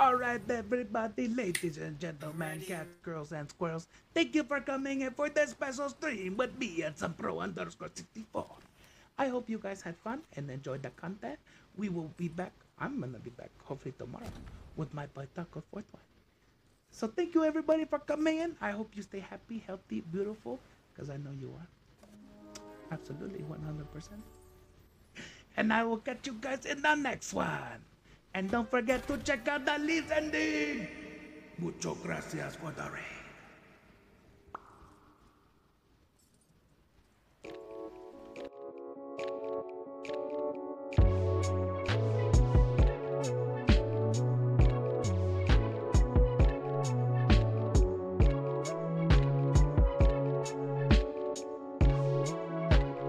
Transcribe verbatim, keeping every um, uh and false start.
All right, everybody, ladies and gentlemen, cats, girls, and squirrels, thank you for coming in for this special stream with me and some pro underscore sixty-four. I hope you guys had fun and enjoyed the content. We will be back. I'm gonna be back hopefully tomorrow with my boy Taco Fourth One. So thank you everybody for coming in. I hope you stay happy, healthy, beautiful, because I know you are. Absolutely, one hundred percent. And I will catch you guys in the next one. And don't forget to check out the leaves ending. Mucho gracias for the rain.